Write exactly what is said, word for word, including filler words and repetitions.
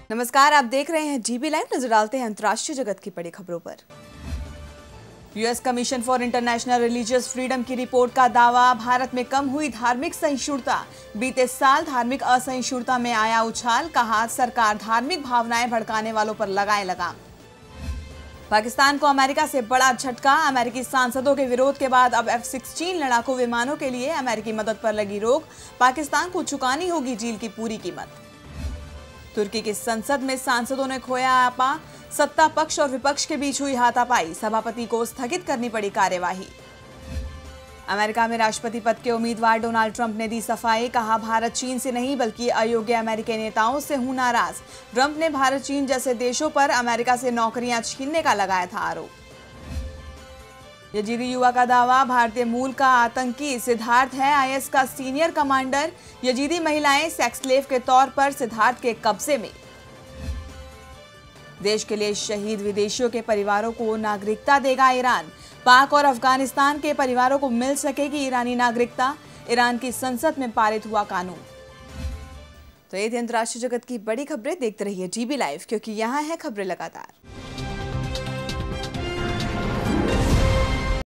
नमस्कार, आप देख रहे हैं जीबी लाइव। नजर डालते हैं अंतर्राष्ट्रीय जगत की बड़ी खबरों पर। US commission for international religious freedom की रिपोर्ट का दावा, भारत में कम हुई धार्मिक सहिष्णुता। बीते साल धार्मिक असहिष्णुता में आया उछाल, कहा सरकार धार्मिक भावनाएं भड़काने वालों पर लगाए लगाम। पाकिस्तान को अमेरिका से बड़ा झटका, अमेरिकी सांसदों के विरोध के बाद अब एफ सिक्सटीन लड़ाकू विमानों के लिए अमेरिकी मदद पर लगी रोक। पाकिस्तान को चुकानी होगी डील की पूरी कीमत। तुर्की की संसद में सांसदों ने खोया आपा, सत्ता पक्ष और विपक्ष के बीच हुई हाथापाई, सभापति को स्थगित करनी पड़ी कार्यवाही। अमेरिका में राष्ट्रपति पद के उम्मीदवार डोनाल्ड ट्रंप ने दी सफाई, कहा भारत चीन से नहीं बल्कि अयोग्य अमेरिकी नेताओं से हूं नाराज। ट्रंप ने भारत चीन जैसे देशों पर अमेरिका से नौकरियां छीनने का लगाया था आरोप। यजीदी युवा का दावा, भारतीय मूल का आतंकी सिद्धार्थ है आईएस का सीनियर कमांडर। यजीदी महिलाएं सेक्स स्लेव के तौर पर सिद्धार्थ के कब्जे में। देश के लिए शहीद विदेशियों के परिवारों को नागरिकता देगा ईरान। पाक और अफगानिस्तान के परिवारों को मिल सकेगी ईरानी नागरिकता। ईरान की संसद में पारित हुआ कानून। तो ये थी अंतर्राष्ट्रीय जगत की बड़ी खबरें। देखते रहिए जीबी लाइव, क्योंकि यहाँ है खबरें लगातार।